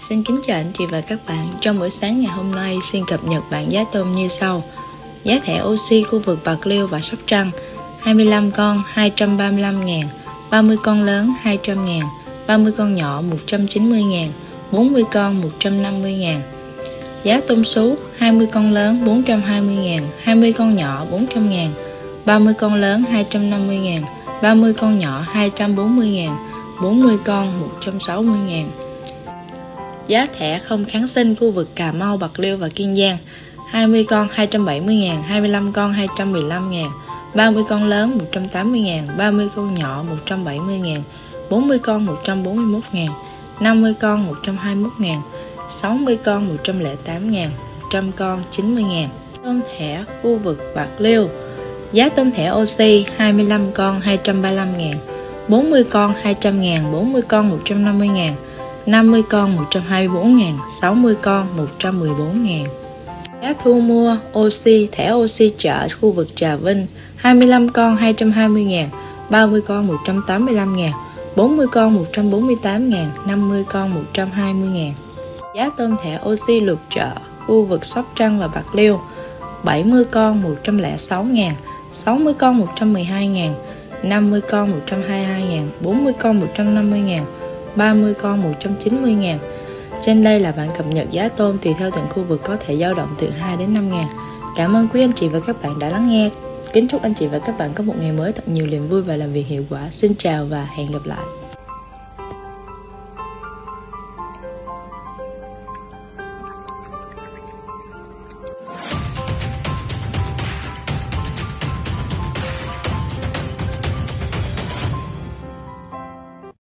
Xin kính chào anh chị và các bạn. Trong buổi sáng ngày hôm nay, xin cập nhật bảng giá tôm như sau. Giá thẻ oxy khu vực Bạc Liêu và Sóc Trăng: 25 con 235.000, 30 con lớn 200.000, 30 con nhỏ 190.000, 40 con 150.000. Giá tôm sú: 20 con lớn 420.000, 20 con nhỏ 400.000, 30 con lớn 250.000, 30 con nhỏ 240.000, 40 con 160.000. Giá thẻ không kháng sinh khu vực Cà Mau, Bạc Liêu và Kiên Giang: 20 con 270.000, 25 con 215.000, 30 con lớn 180.000, 30 con nhỏ 170.000, 40 con 141.000, 50 con 121.000, 60 con 108.000, 100 con 90.000. Tôm thẻ khu vực Bạc Liêu: giá tôm thẻ oxy 25 con 235.000, 40 con 200.000, 40 con 150.000, 50 con 124.000, 60 con 114.000. Giá thu mua oxy thẻ oxy chợ khu vực Trà Vinh: 25 con 220.000, 30 con 185.000, 40 con 148.000, 50 con 120.000. Giá tôm thẻ oxy lục chợ khu vực Sóc Trăng và Bạc Liêu: 70 con 106.000, 60 con 112.000, 50 con 122.000, 40 con 150.000, 30 con 190.000. Trên đây là bảng cập nhật giá tôm tùy theo từng khu vực, có thể dao động từ 2 đến 5.000. Cảm ơn quý anh chị và các bạn đã lắng nghe. Kính chúc anh chị và các bạn có một ngày mới thật nhiều niềm vui và làm việc hiệu quả. Xin chào và hẹn gặp lại.